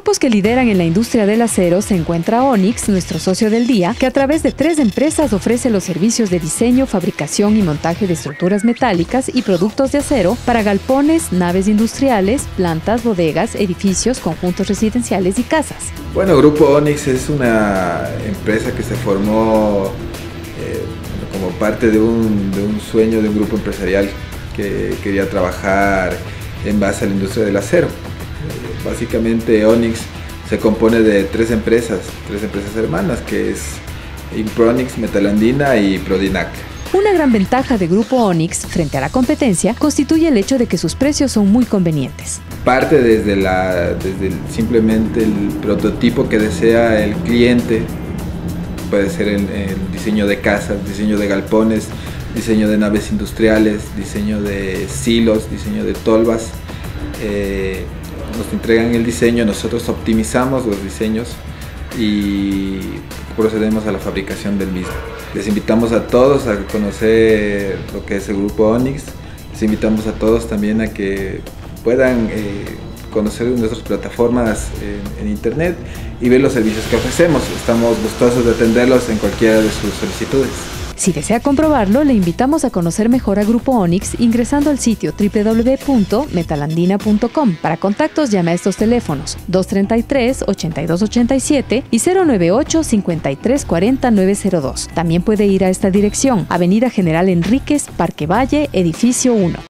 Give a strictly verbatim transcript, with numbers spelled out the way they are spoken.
grupos que lideran en la industria del acero se encuentra Onyx, nuestro socio del día, que a través de tres empresas ofrece los servicios de diseño, fabricación y montaje de estructuras metálicas y productos de acero para galpones, naves industriales, plantas, bodegas, edificios, conjuntos residenciales y casas. Bueno, Grupo Onyx es una empresa que se formó eh, como parte de un, de un sueño de un grupo empresarial que quería trabajar en base a la industria del acero. Eh, básicamente Onyx se compone de tres empresas, tres empresas hermanas, que es Impronyx, Metalandina y Prodinac. Una gran ventaja de Grupo Onyx frente a la competencia constituye el hecho de que sus precios son muy convenientes. Parte desde, la, desde el, simplemente el prototipo que desea el cliente, puede ser el, el diseño de casas, diseño de galpones, diseño de naves industriales, diseño de silos, diseño de tolvas. Eh, nos entregan el diseño, nosotros optimizamos los diseños y procedemos a la fabricación del mismo. Les invitamos a todos a conocer lo que es el Grupo Onyx. Les invitamos a todos también a que puedan eh, conocer nuestras plataformas en, en internet y ver los servicios que ofrecemos. Estamos gustosos de atenderlos en cualquiera de sus solicitudes. Si desea comprobarlo, le invitamos a conocer mejor a Grupo Onyx ingresando al sitio doble u doble u doble u punto metalandina punto com. Para contactos, llame a estos teléfonos dos treinta y tres, ochenta y dos ochenta y siete y cero nueve ocho, cincuenta y tres cuarenta, nueve cero dos. También puede ir a esta dirección, Avenida General Enríquez, Parque Valle, Edificio uno.